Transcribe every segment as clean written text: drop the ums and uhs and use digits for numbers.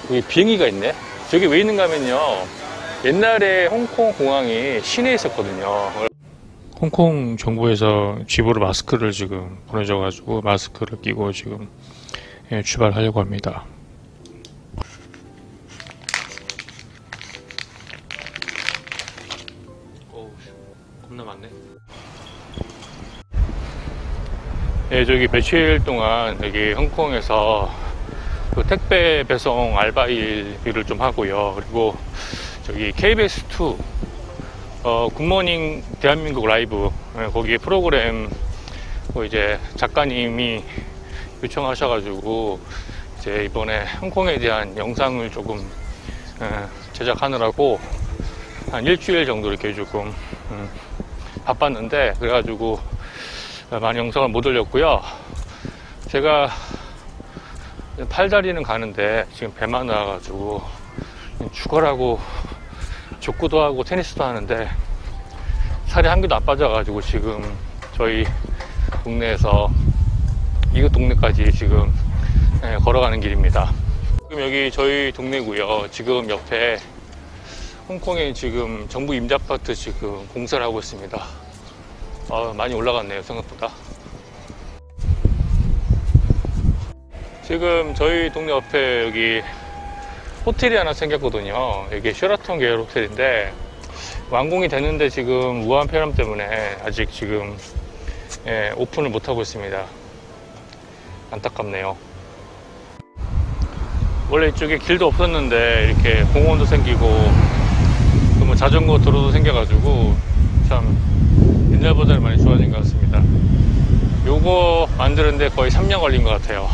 여기 비행기가 있네. 저기 왜 있는가 하면요, 옛날에 홍콩 공항이 시내에 있었거든요. 홍콩 정부에서 집으로 마스크를 지금 보내줘가지고 마스크를 끼고 지금 출발하려고 합니다. 어우, 겁나 많네. 예, 저기 며칠 동안 여기 홍콩에서 그 택배 배송 알바 일을 좀 하고요. 그리고 저기 KBS2 굿모닝 대한민국 라이브, 거기 프로그램 이제 작가님이 요청하셔가지고 이제 이번에 홍콩에 대한 영상을 조금 제작하느라고 한 일주일 정도 이렇게 조금 바빴는데, 그래가지고 많이 영상을 못 올렸고요. 제가 팔다리는 가는데 지금 배만 나와가지고 축구하고 족구도 하고 테니스도 하는데 살이 한 개도 안 빠져가지고 지금 저희 동네에서 이웃 동네까지 지금 걸어가는 길입니다. 지금 여기 저희 동네고요. 지금 옆에 홍콩에 지금 정부 임대 아파트 지금 공사를 하고 있습니다. 많이 올라갔네요, 생각보다. 지금 저희 동네 옆에 여기 호텔이 하나 생겼거든요. 여기 쉐라톤 계열 호텔인데 완공이 됐는데 지금 우한 폐렴 때문에 아직 지금 오픈을 못하고 있습니다. 안타깝네요. 원래 이쪽에 길도 없었는데 이렇게 공원도 생기고 뭐 자전거 도로도 생겨가지고 참 옛날보다는 많이 좋아진 것 같습니다. 요거 만드는데 거의 3년 걸린 것 같아요.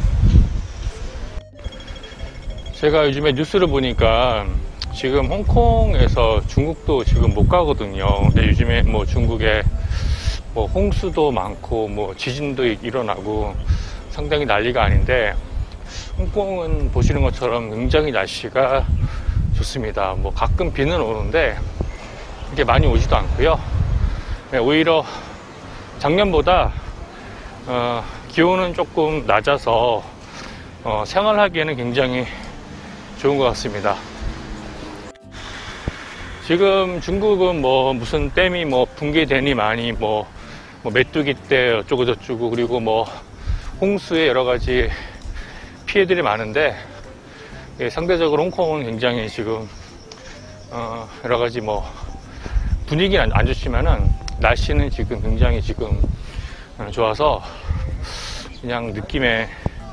제가 요즘에 뉴스를 보니까 지금 홍콩에서 중국도 지금 못 가거든요. 근데 요즘에 뭐 중국에 뭐 홍수도 많고 뭐 지진도 일어나고 상당히 난리가 아닌데, 홍콩은 보시는 것처럼 굉장히 날씨가 좋습니다. 뭐 가끔 비는 오는데 이렇게 많이 오지도 않고요. 오히려 작년보다 기온은 조금 낮아서 생활하기에는 굉장히 좋은 것 같습니다. 지금 중국은 뭐 무슨 댐이 뭐 붕괴되니 많이 뭐 메뚜기 떼 어쩌고 저쩌고, 그리고 뭐 홍수에 여러 가지 피해들이 많은데, 상대적으로 홍콩은 굉장히 지금 여러 가지 뭐 분위기는 안 좋지만은 날씨는 지금 굉장히 지금 좋아서 그냥 느낌에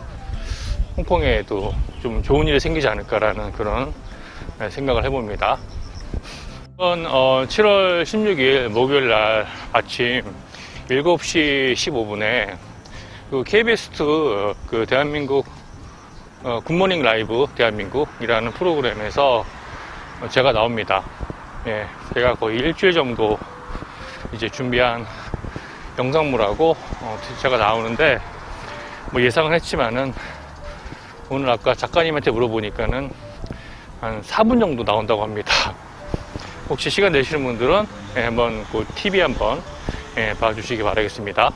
홍콩에도 좀 좋은 일이 생기지 않을까라는 그런 생각을 해봅니다. 이번 7월 16일 목요일 날 아침 7시 15분에 그 KBS2 그 대한민국 굿모닝 라이브 대한민국이라는 프로그램에서 제가 나옵니다. 예, 제가 거의 일주일 정도 이제 준비한 영상물하고 제가 나오는데, 뭐 예상을 했지만은 오늘 아까 작가님한테 물어보니까는 한 4분 정도 나온다고 합니다. 혹시 시간 되시는 분들은 한번 그 TV 한번 봐주시기 바라겠습니다.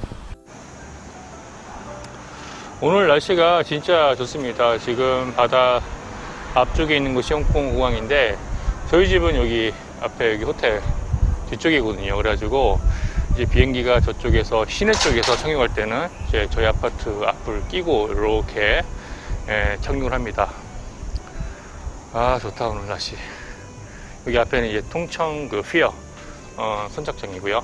오늘 날씨가 진짜 좋습니다. 지금 바다 앞쪽에 있는 곳이 홍콩 공항인데, 저희 집은 여기 앞에 여기 호텔 뒤쪽이거든요. 그래가지고 이제 비행기가 저쪽에서 시내 쪽에서 착륙할 때는 이제 저희 아파트 앞을 끼고 이렇게 착륙을 합니다. 아, 좋다 오늘 날씨. 여기 앞에는 이제 통청 그 휘어 선착장이고요.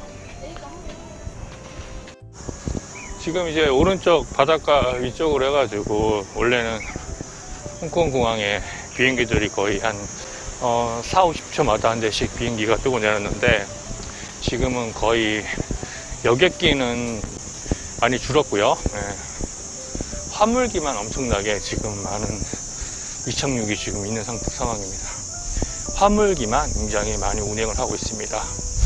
지금 이제 오른쪽 바닷가 위쪽으로 해가지고 원래는 홍콩 공항에 비행기들이 거의 한 4, 50초마다 한 대씩 비행기가 뜨고 내렸는데, 지금은 거의 여객기는 많이 줄었고요. 화물기만 엄청나게 지금 많은 이착륙이 지금 있는 상황입니다. 화물기만 굉장히 많이 운행을 하고 있습니다.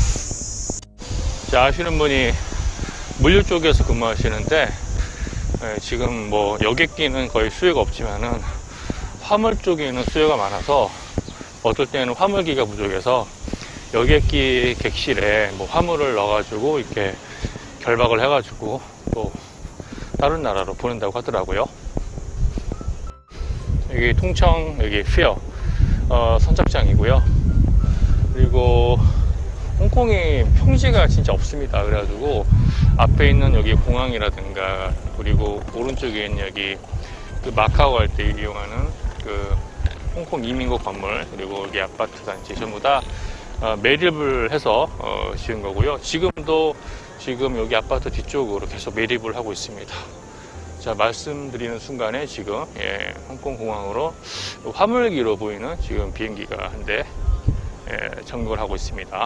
자, 아시는 분이 물류 쪽에서 근무하시는데, 지금 뭐 여객기는 거의 수요가 없지만은 화물 쪽에는 수요가 많아서 어떨 때는 화물기가 부족해서 여객기 객실에 뭐 화물을 넣어가지고 이렇게 결박을 해가지고 또 다른 나라로 보낸다고 하더라고요. 여기 통청, 여기 피어 선착장이고요. 그리고 홍콩이 평지가 진짜 없습니다. 그래가지고 앞에 있는 여기 공항이라든가, 그리고 오른쪽에 있는 여기 그 마카오 갈 때 이용하는 그 홍콩 이민국 건물, 그리고 여기 아파트 단지 전부 다 매립을 해서 지은 거고요. 지금도 지금 여기 아파트 뒤쪽으로 계속 매립을 하고 있습니다. 자, 말씀드리는 순간에 지금 홍콩 공항으로 화물기로 보이는 지금 비행기가 한 대 착륙을 하고 있습니다.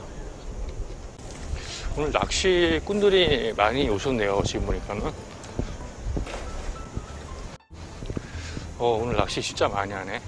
오늘 낚시꾼들이 많이 오셨네요. 지금 보니까는 오늘 낚시 진짜 많이 하네.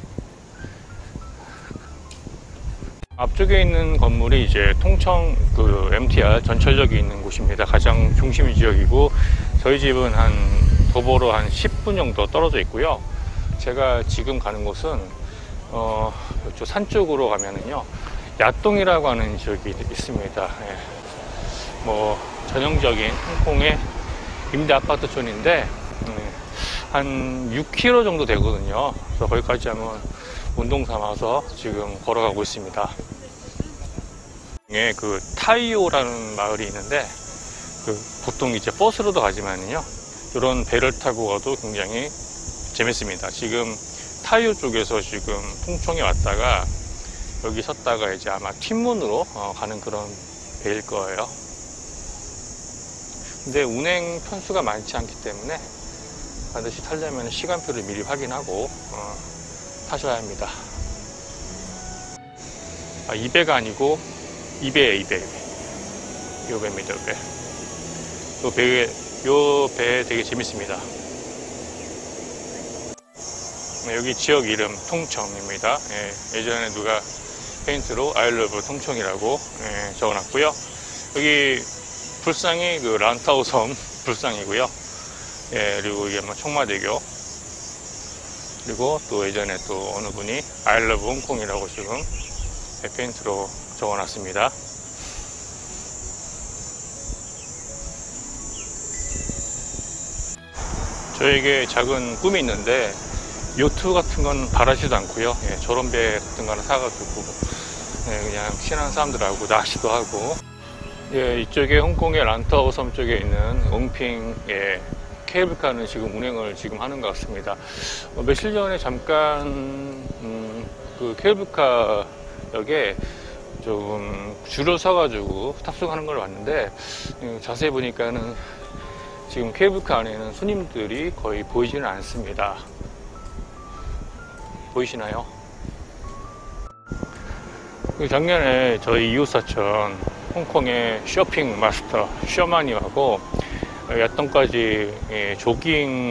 앞쪽에 있는 건물이 이제 통청 그 MTR 전철역이 있는 곳입니다. 가장 중심 지역이고, 저희 집은 한 도보로 한 10분 정도 떨어져 있고요. 제가 지금 가는 곳은 이쪽 산 쪽으로 가면은요, 야동이라고 하는 지역이 있습니다. 뭐 전형적인 홍콩의 임대 아파트촌인데 한 6km 정도 되거든요. 그래서 거기까지 한번 운동 삼아서 지금 걸어가고 있습니다. 그 타이오라는 마을이 있는데, 보통 이제 버스로도 가지만요, 이런 배를 타고 가도 굉장히 재밌습니다. 지금 타이오 쪽에서 지금 통청에 왔다가 여기 섰다가 이제 아마 튠문으로 가는 그런 배일 거예요. 근데 운행 편수가 많지 않기 때문에 반드시 타려면 시간표를 미리 확인하고 타셔야 합니다. 이 배가 아니고 이 배에 요 배입니다. 요 배 되게 재밌습니다. 여기 지역 이름 통청입니다. 예전에 누가 페인트로 I love 통청이라고 적어놨고요. 여기 불상이 그 란타오 섬 불상이고요. 그리고 이게 뭐 청마대교, 그리고 또 예전에 또 어느 분이 I love 홍콩이라고 지금 페인트로 적어놨습니다. 저에게 작은 꿈이 있는데, 요트 같은 건 바라지도 않고요. 저런 배 같은 거 하나 사가지고 그냥 친한 사람들하고 낚시도 하고. 이쪽에 홍콩의 란타오 섬 쪽에 있는 웅핑 케이블카는 지금 운행을 지금 하는 것 같습니다. 며칠 전에 잠깐 그 케이블카 역에 조금 줄을 서가지고 탑승하는 걸 봤는데, 자세히 보니까는 지금 케이블카 안에는 손님들이 거의 보이지는 않습니다. 보이시나요? 작년에 저희 이웃사촌 홍콩의 쇼핑 마스터 쇼마님하고 야동까지 조깅을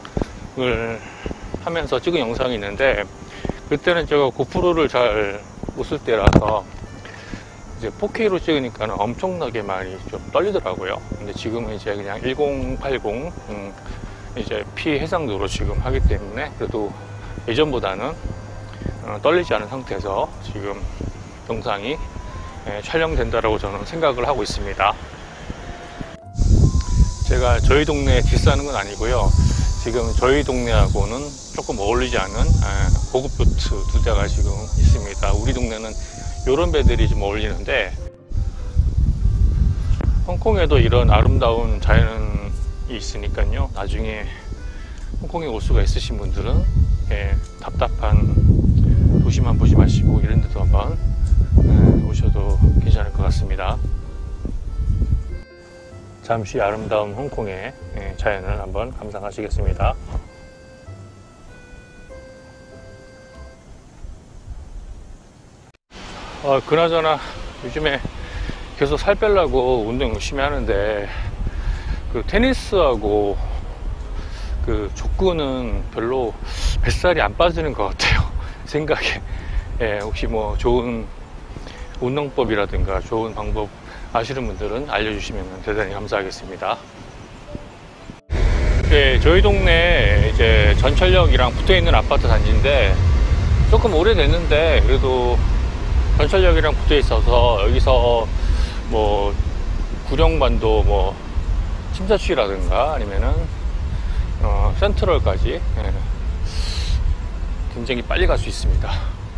하면서 찍은 영상이 있는데, 그때는 제가 고프로를 잘 못 쓸 때라서 이제 4K로 찍으니까 엄청나게 많이 좀 떨리더라고요. 근데 지금은 이제 그냥 1080 이제 피해상도로 지금 하기 때문에 그래도 예전보다는 떨리지 않은 상태에서 지금 영상이 촬영된다라고 저는 생각을 하고 있습니다. 제가 저희 동네에 디스하는 건 아니고요. 지금 저희 동네하고는 조금 어울리지 않은 고급 요트 2대가 지금 있습니다. 우리 동네는 이런 배들이 좀 어울리는데, 홍콩에도 이런 아름다운 자연이 있으니까요, 나중에 홍콩에 올 수가 있으신 분들은 답답한 도시만 보지 마시고 이런 데도 한번 오셔도 괜찮을 것 같습니다. 잠시 아름다운 홍콩의 자연을 한번 감상하시겠습니다. 그나저나 요즘에 계속 살 빼려고 운동 열심히 하는데, 그 테니스하고 그 족구는 별로 뱃살이 안 빠지는 것 같아요. 생각에. 혹시 뭐 좋은 운동법이라든가 좋은 방법 아시는 분들은 알려주시면 대단히 감사하겠습니다. 저희 동네 이제 전철역이랑 붙어있는 아파트 단지인데, 조금 오래됐는데 그래도 전철역이랑 붙어 있어서 여기서 뭐 구룡반도 뭐 침사추라든가 아니면은 센트럴까지 굉장히 빨리 갈 수 있습니다.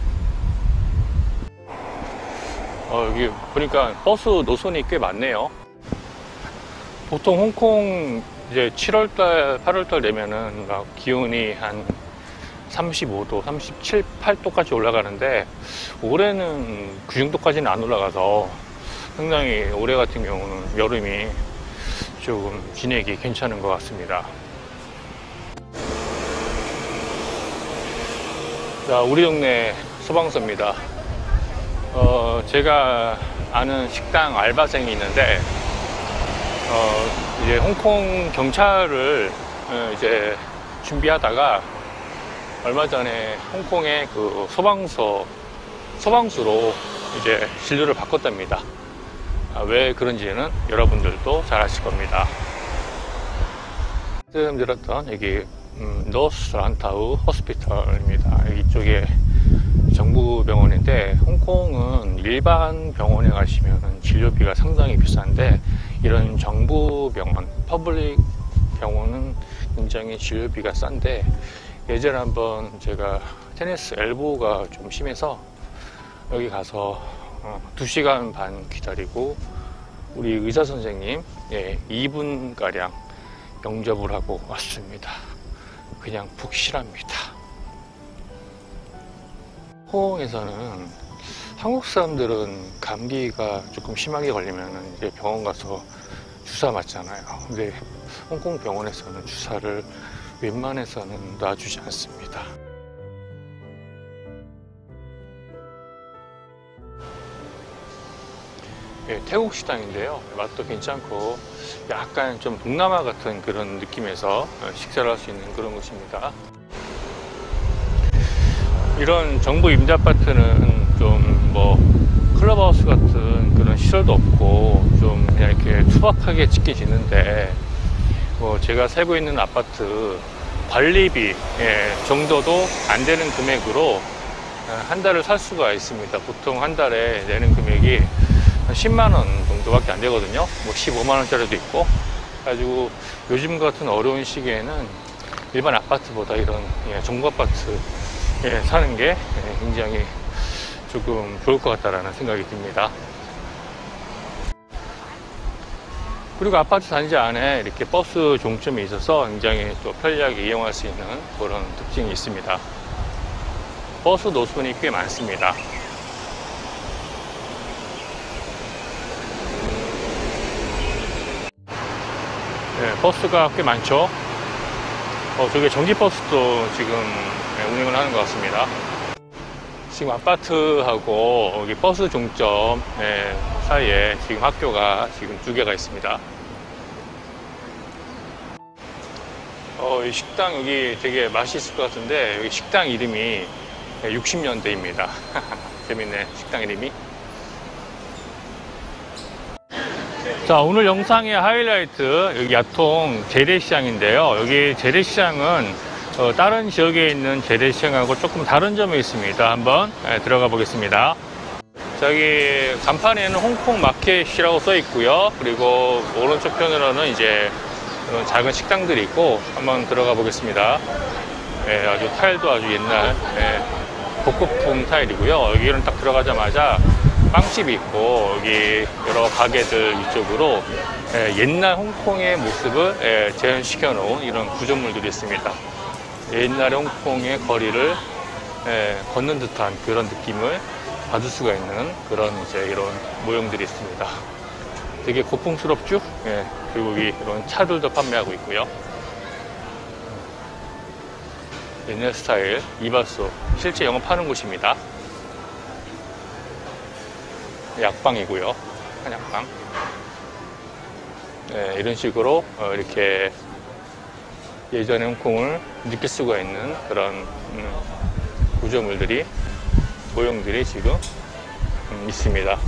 여기 보니까 버스 노선이 꽤 많네요. 보통 홍콩 이제 7월달, 8월달 되면은 막 기온이 한 35도, 37, 8도까지 올라가는데 올해는 그 정도까지는 안 올라가서 상당히 올해 같은 경우는 여름이 조금 지내기 괜찮은 것 같습니다. 자, 우리 동네 소방서입니다. 제가 아는 식당 알바생이 있는데 이제 홍콩 경찰을 이제 준비하다가 얼마 전에 홍콩의 그 소방수로 이제 진로를 바꿨답니다. 왜 그런지는 여러분들도 잘 아실 겁니다. 지금 들었던 여기 노스 란타우 호스피털입니다. 이쪽에 정부병원인데 홍콩은 일반 병원에 가시면 진료비가 상당히 비싼데 이런 정부병원, 퍼블릭 병원은 굉장히 진료비가 싼데 예전에 한번 제가 테니스 엘보가 좀 심해서 여기 가서 2시간 반 기다리고 우리 의사 선생님 2분가량 영접을 하고 왔습니다. 그냥 푹실합니다. 홍콩에서는 한국 사람들은 감기가 조금 심하게 걸리면 이제 병원 가서 주사 맞잖아요. 근데 홍콩 병원에서는 주사를 웬만해서는 놔주지 않습니다. 태국 식당인데요. 맛도 괜찮고 약간 좀 동남아 같은 그런 느낌에서 식사를 할 수 있는 그런 곳입니다. 이런 정부 임대 아파트는 좀 뭐 클럽하우스 같은 그런 시설도 없고 좀 그냥 이렇게 투박하게 짓게 짓는데 제가 살고 있는 아파트 관리비 정도도 안 되는 금액으로 한 달을 살 수가 있습니다. 보통 한 달에 내는 금액이 10만원 정도밖에 안 되거든요. 뭐 15만원짜리도 있고. 가지고 요즘 같은 어려운 시기에는 일반 아파트보다 이런 정부 아파트 사는 게 굉장히 조금 좋을 것 같다라는 생각이 듭니다. 그리고 아파트 단지 안에 이렇게 버스 종점이 있어서 굉장히 또 편리하게 이용할 수 있는 그런 특징이 있습니다. 버스 노선이 꽤 많습니다. 버스가 꽤 많죠. 저기 전기버스도 지금 운행을 하는 것 같습니다. 지금 아파트하고 여기 버스 종점 사이에 지금 학교가 지금 2개가 있습니다. 이 식당 여기 되게 맛있을 것 같은데 여기 식당 이름이 60년대입니다. 재밌네, 식당 이름이. 자, 오늘 영상의 하이라이트 여기 야통 재래시장인데요. 여기 재래시장은 다른 지역에 있는 재래시장하고 조금 다른 점이 있습니다. 한번 들어가 보겠습니다. 저기 간판에는 홍콩 마켓이라고 써 있고요. 그리고 오른쪽 편으로는 이제 그런 작은 식당들이 있고 한번 들어가 보겠습니다. 아주 타일도 아주 옛날 복고풍 타일이고요. 여기는 딱 들어가자마자 빵집이 있고 여기 여러 가게들 이쪽으로 옛날 홍콩의 모습을 재현시켜 놓은 이런 구조물들이 있습니다. 옛날의 홍콩의 거리를 걷는 듯한 그런 느낌을 받을 수가 있는 그런 이제 이런 모형들이 있습니다. 되게 고풍스럽죠? 그리고 여기 이런 차들도 판매하고 있고요. 옛날 스타일 이발소 실제 영업하는 곳입니다. 약방이고요. 한약방. 이런 식으로 이렇게 예전의 홍콩을 느낄 수가 있는 그런 구조물들이, 모형들이 지금 있습니다.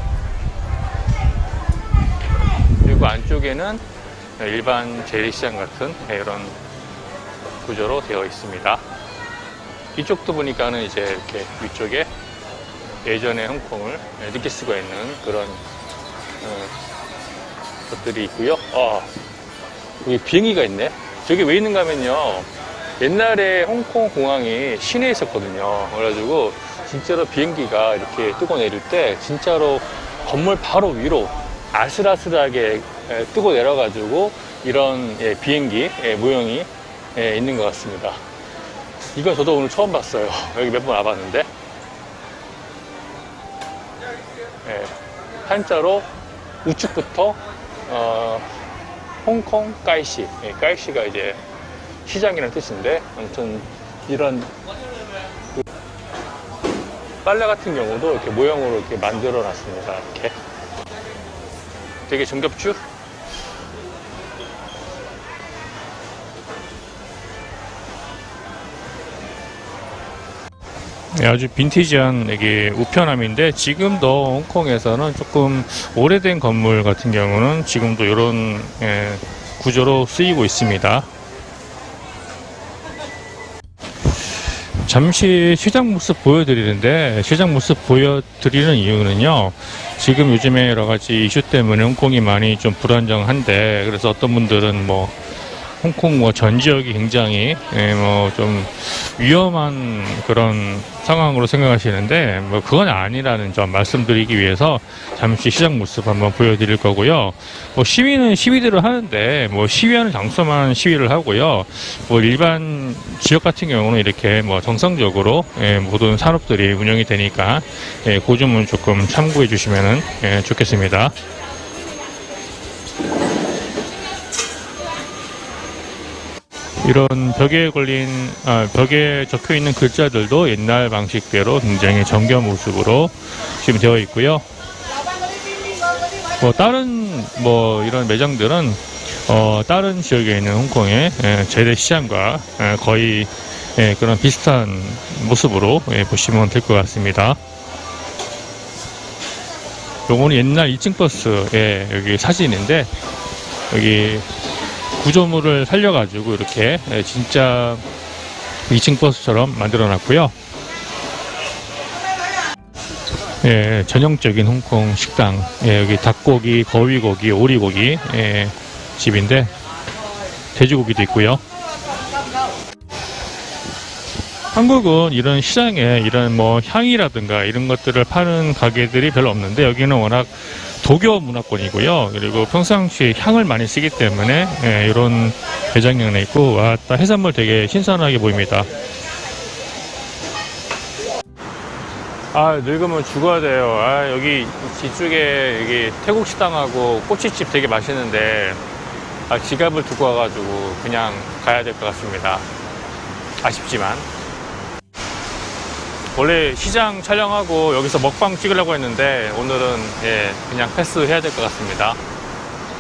그리고 안쪽에는 일반 재래시장 같은 이런 구조로 되어 있습니다. 이쪽도 보니까는 이제 이렇게 위쪽에 예전의 홍콩을 느낄 수가 있는 그런 것들이 있고요. 여기 비행기가 있네. 저기 왜 있는가 하면요, 옛날에 홍콩 공항이 시내에 있었거든요. 그래가지고 진짜로 비행기가 이렇게 뜨고 내릴 때 진짜로 건물 바로 위로 아슬아슬하게 뜨고 내려가지고 이런 비행기 모형이 있는 것 같습니다. 이건 저도 오늘 처음 봤어요. 여기 몇 번 와봤는데 한자로 우측부터 홍콩 까이시, 까이시가 이제 시장이라는 뜻인데, 아무튼 이런 빨래 같은 경우도 이렇게 모형으로 이렇게 만들어 놨습니다. 이렇게 되게 정겹죠? 아주 빈티지한 이게 우편함인데, 지금도 홍콩에서는 조금 오래된 건물 같은 경우는 지금도 이런 구조로 쓰이고 있습니다. 잠시 시장 모습 보여드리는데, 시장 모습 보여드리는 이유는요, 지금 요즘에 여러 가지 이슈 때문에 홍콩이 많이 좀 불안정한데, 그래서 어떤 분들은 뭐 홍콩 전 지역이 굉장히 좀 위험한 그런 상황으로 생각하시는데, 그건 아니라는 점 말씀드리기 위해서 잠시 시장 모습 한번 보여드릴 거고요. 시위는 시위대로 하는데, 시위하는 장소만 시위를 하고요. 일반 지역 같은 경우는 이렇게 정상적으로 모든 산업들이 운영이 되니까 그 점은 조금 참고해 주시면 좋겠습니다. 이런 벽에 적혀 있는 글자들도 옛날 방식대로 굉장히 정겨운 모습으로 지금 되어 있고요. 다른 이런 매장들은 다른 지역에 있는 홍콩의 재래시장과 거의 그런 비슷한 모습으로 보시면 될 것 같습니다. 요거는 옛날 2층 버스의 여기 사진인데, 여기 구조물을 살려가지고 이렇게 진짜 2층 버스처럼 만들어 놨고요. 전형적인 홍콩 식당. 여기 닭고기, 거위고기, 오리고기 집인데, 돼지고기도 있고요. 한국은 이런 시장에 이런 향이라든가 이런 것들을 파는 가게들이 별로 없는데, 여기는 워낙 도교 문화권이고요. 그리고 평상시에 향을 많이 쓰기 때문에 이런 매장형에 있고, 해산물 되게 신선하게 보입니다. 늙으면 죽어야 돼요. 여기 뒤쪽에 여기 태국 식당하고 꼬치집 되게 맛있는데, 지갑을 두고 와가지고 그냥 가야 될 것 같습니다. 아쉽지만. 원래 시장 촬영하고 여기서 먹방 찍으려고 했는데, 오늘은 그냥 패스해야 될 것 같습니다.